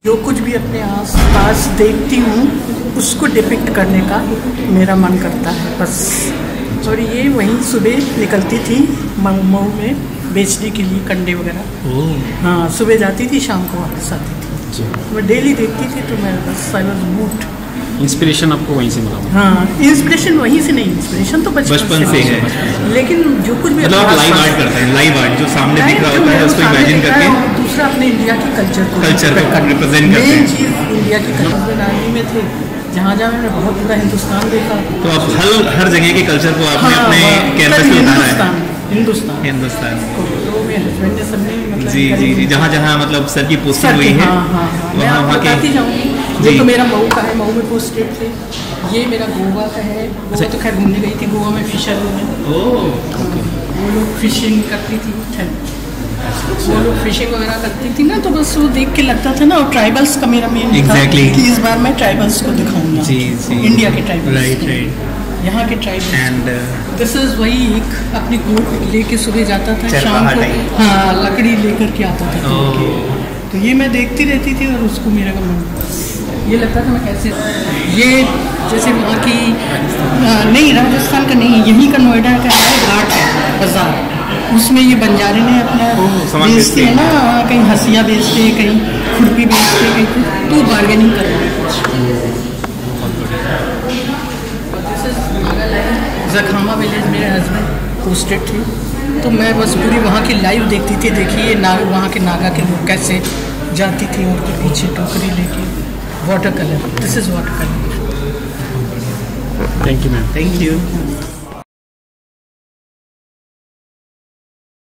जो कुछ भी अपने आस पास देखती हूँ उसको डिपिक्ट करने का मेरा मन करता है बस। और ये वहीं सुबह निकलती थी मऊ में बेचने के लिए कंडे वगैरह। हाँ, सुबह जाती थी, शाम को वापस आती थी। मैं डेली देखती थी, तो मैं बस आई वाज मूव्ड। इंस्पिरेशन आपको वहीं से मिला? हाँ, इंस्पिरेशन वहीं से नहीं, इंस्पिरेशन तो बचपन से है, लेकिन जो कुछ भी मतलब लाइव आर्ट करते हैं, लाइव आर्ट जो सामने दिख रहा होता है उसको इमेजिन करके, दूसरा अपने इंडिया की कल्चर को रिप्रेजेंट करते हैं। मेन चीज़ इंडिया की कल्चर आर्मी में थे, जहाँ जहाँ मैंने बहुत पूरा हिंदुस्तान देखा। तो आप हर जगह के कल्चर को आपने अपने कैनवस पे उतारा है। हिंदुस्तान तो मेरे हस्बैंड ने सबने मतलब जी जहाँ जहाँ मतलब सर की पोस्टिंग हुई है वहाँ बताती जाऊँगी। ये तो मेरा मऊ का है, मऊ में पोस्टेड थे। ये मेरा गोवा का है, गोवा तो खैर घूमने गई थी, गोवा में फिशर में वो लोग फिशिंग करती थी, वो लोग फिशिंग वगैरह करती थी ना, तो बस वो देख के लगता था ना। और ट्राइबल्स का मेरा मेन Exactly. कि इस बार मैं ट्राइबल्स को दिखाऊंगा, इंडिया के ट्राइबल्स, राइट यहाँ के ट्राइबल्स। एंड दिस इज वही एक अपनी गोट लेके सुबह जाता था, शाम को हाँ लकड़ी लेकर के आता था। तो ये मैं देखती रहती थी और उसको मेरा मन ये लगता था मैं कैसे, ये जैसे वहाँ की नहीं, राजस्थान का नहीं, यहीं का नोएडा का है, घाट है बाजार, उसमें ये बंजारे ने अपना बेचते हैं ना, कहीं हंसिया बेचते हैं, कहीं खुरपी बेचते हैं, कहीं तो बार्गेनिंग कर रहे हैं। जखामा विलेज मेरे हस्बैंड पोस्टेड थे, तो मैं बस पूरी वहाँ की लाइव देखती थी। देखिए वहाँ के नागा के लोग कैसे जाती थी और के पीछे टोकरी लेके water colour, this is water colour. Thank you ma'am. Thank you.